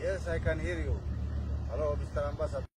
Yes, I can hear you. Hello, Mr. Ambassador.